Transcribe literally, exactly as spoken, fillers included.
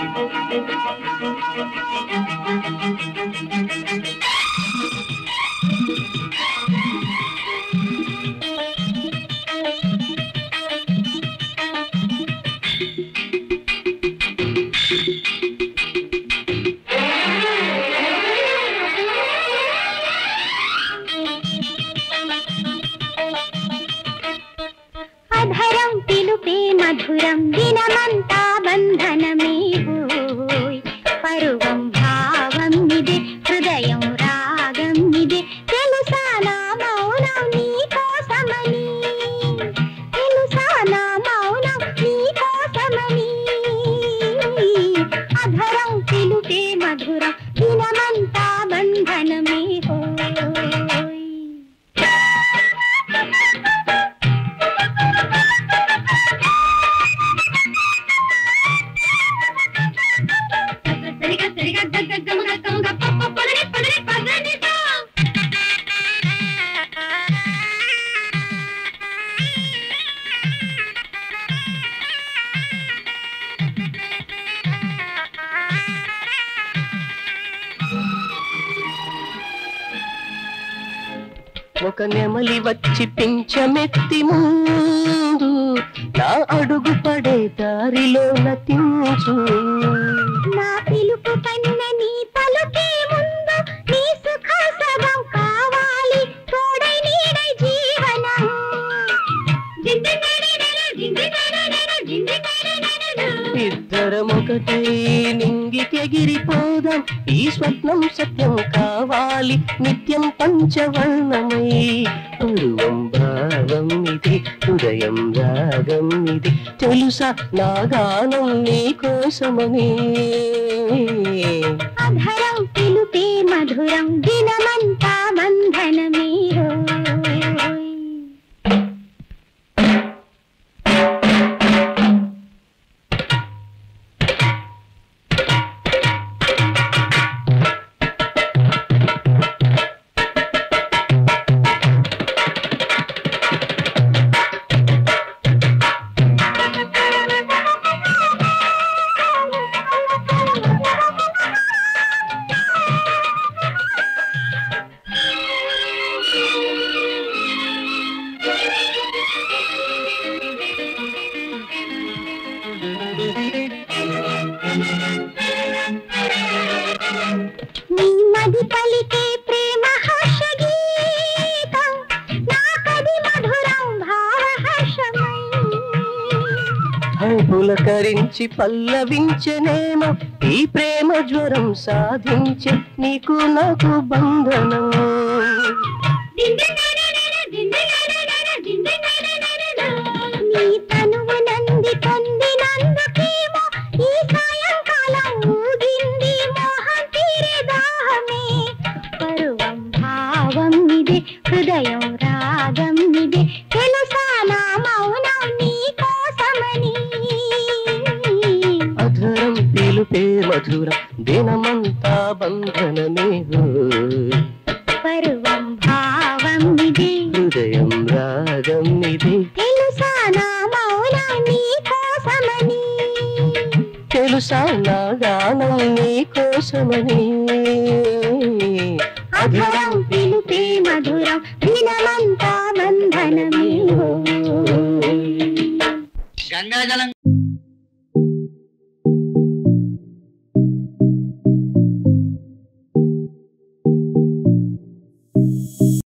अधरं पिलुपे मधुरं दिनमंता बंधनमे होय पर्वं भावं निदे हृदयं रागं निदे तेलुसा ना मौनं नीकोसमनी तेलुसा ना मौनं नीकोसमनी अधरं पिलुपे मधुरं दिनमंता बंधनमे होय ఒక నెమలి వచ్చి పించమెత్తి ముందు నా అడుగు పడే దారిలో నతించు నా పిలుపు కన్న నీ పలుకే ముందు నీ సుఖ సగం కావాలి తోడై నీడై జీవనం ఇద్దరం ఒకటై నింగికెగిరిపోదాం ఈ స్వప్నం సత్యం కావాలి నిత్యం పంచవర్ణమై పరువం భావం ఇది హృదయం రాగం ఇది తెలుసా నా గానం నీ కోసమని అధరం పిలుపే మధురం దినమంతా బంధనమే నీ మది పలికే ప్రేమ హర్ష గీతం నాకది మధురం భావ హర్షమై పులకరించి పల్లవించనేమో ఈ ప్రేమ జ్వరం సాధించే నీకు నాకు బంధనం నీ తనువు నంది పొందినందుకేమో ఈ సాయంకాలం ఊగింది మోహం తీరే దాహమే పరువం భావం ఇదే హృదయం రాగం ఇదే తెలుసా నా మౌనం నీ కోసమని అధరం పిలుపే మధురం దినమంతా బంధనమే పరువం భావం ఇదే హృదయం రాగం ఇది తెలుసా నా మౌనం నీ కోసమని తెలుసా నా గానం నీ కోసమని అధరం పిలుపే మధురం దినమంతా బంధనమే గంగాజలం